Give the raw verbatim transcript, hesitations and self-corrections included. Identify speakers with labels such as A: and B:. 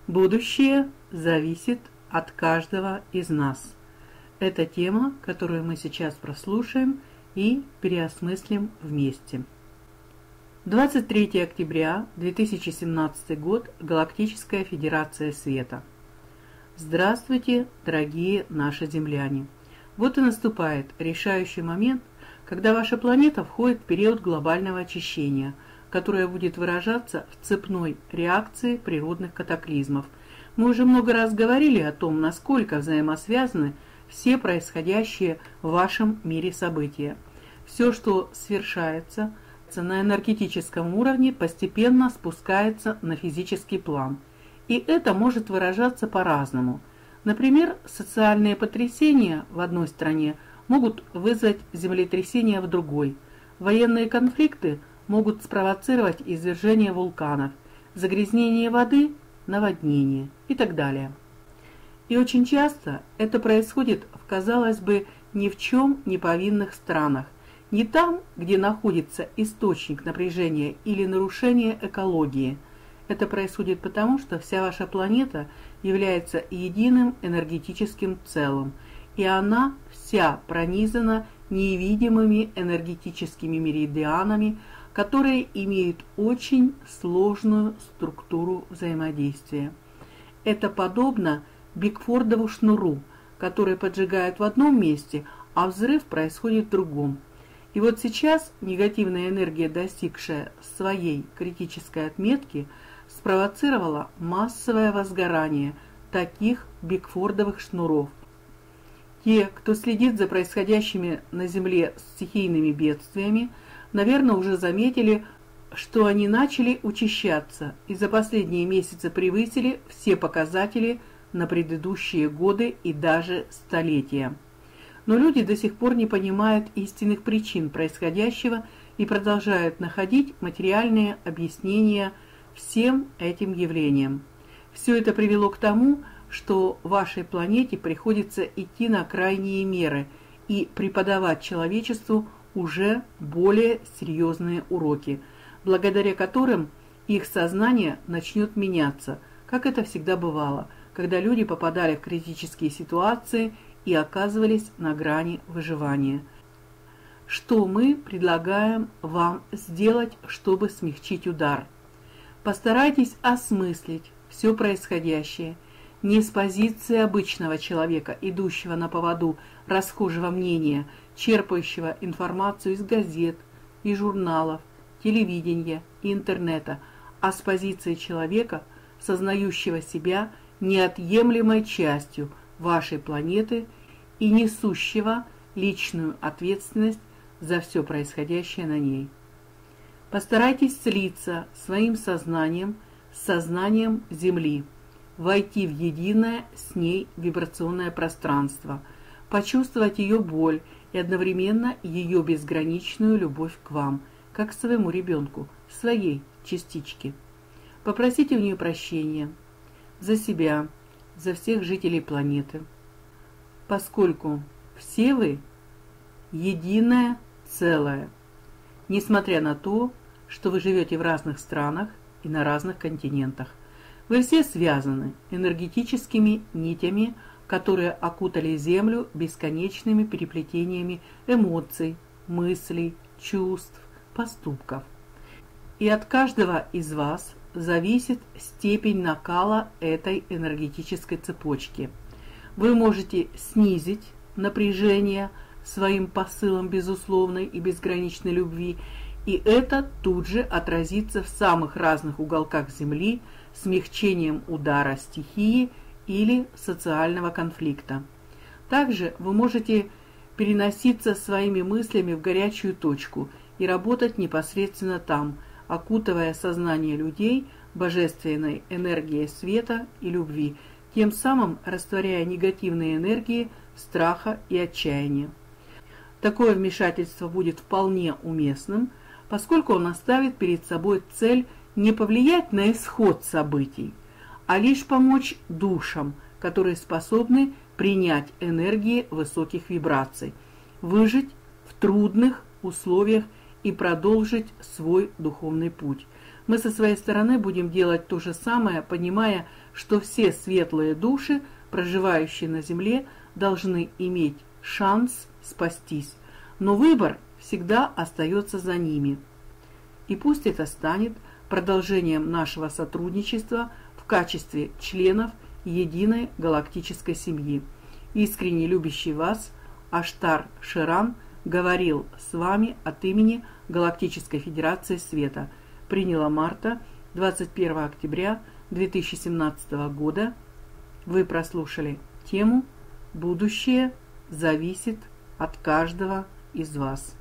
A: Будущее зависит от каждого из нас. Это тема, которую мы сейчас прослушаем и переосмыслим вместе. двадцать третьего октября две тысячи семнадцатый год. Галактическая Федерация Света. Здравствуйте, дорогие наши земляне! Вот и наступает решающий момент, когда ваша планета входит в период глобального очищения, которое будет выражаться в цепной реакции природных катаклизмов. Мы уже много раз говорили о том, насколько взаимосвязаны все происходящие в вашем мире события. Все, что свершается на энергетическом уровне, постепенно спускается на физический план. И это может выражаться по-разному. Например, социальные потрясения в одной стране могут вызвать землетрясения в другой. Военные конфликты могут спровоцировать извержение вулканов, загрязнение воды, наводнение и так далее. И очень часто это происходит в, казалось бы, ни в чем не повинных странах, не там, где находится источник напряжения или нарушения экологии. Это происходит потому, что вся ваша планета является единым энергетическим целым, и она вся пронизана невидимыми энергетическими меридианами, которые имеют очень сложную структуру взаимодействия. Это подобно Бигфордову шнуру, который поджигает в одном месте, а взрыв происходит в другом. И вот сейчас негативная энергия, достигшая своей критической отметки, спровоцировала массовое возгорание таких Бигфордовых шнуров. Те, кто следит за происходящими на Земле стихийными бедствиями, наверное, уже заметили, что они начали учащаться и за последние месяцы превысили все показатели на предыдущие годы и даже столетия. Но люди до сих пор не понимают истинных причин происходящего и продолжают находить материальные объяснения всем этим явлениям. Все это привело к тому, что вашей планете приходится идти на крайние меры и преподавать человечеству уже более серьезные уроки, благодаря которым их сознание начнет меняться, как это всегда бывало, когда люди попадали в критические ситуации и оказывались на грани выживания. Что мы предлагаем вам сделать, чтобы смягчить удар? Постарайтесь осмыслить все происходящее не с позиции обычного человека, идущего на поводу расхожего мнения, черпающего информацию из газет и журналов, телевидения и интернета, а с позиции человека, сознающего себя неотъемлемой частью вашей планеты и несущего личную ответственность за все происходящее на ней. Постарайтесь слиться своим сознанием с сознанием Земли, войти в единое с ней вибрационное пространство, почувствовать ее боль и одновременно ее безграничную любовь к вам, как к своему ребенку, своей частичке. Попросите у нее прощения за себя, за всех жителей планеты, поскольку все вы единое целое, несмотря на то, что вы живете в разных странах и на разных континентах. Вы все связаны энергетическими нитями, которые окутали Землю бесконечными переплетениями эмоций, мыслей, чувств, поступков. И от каждого из вас зависит степень накала этой энергетической цепочки. Вы можете снизить напряжение своим посылом безусловной и безграничной любви, и это тут же отразится в самых разных уголках Земли смягчением удара стихии или социального конфликта. Также вы можете переноситься своими мыслями в горячую точку и работать непосредственно там, окутывая сознание людей божественной энергией света и любви, тем самым растворяя негативные энергии страха и отчаяния. Такое вмешательство будет вполне уместным, поскольку он оставит перед собой цель не повлиять на исход событий, а лишь помочь душам, которые способны принять энергии высоких вибраций, выжить в трудных условиях и продолжить свой духовный путь. Мы со своей стороны будем делать то же самое, понимая, что все светлые души, проживающие на земле, должны иметь шанс спастись, но выбор всегда остается за ними. И пусть это станет продолжением нашего сотрудничества в качестве членов единой галактической семьи. Искренне любящий вас Аштар Шеран говорил с вами от имени Галактической Федерации Света. Приняло марта, двадцать первого октября две тысячи семнадцатого года. Вы прослушали тему «Будущее зависит от каждого из вас».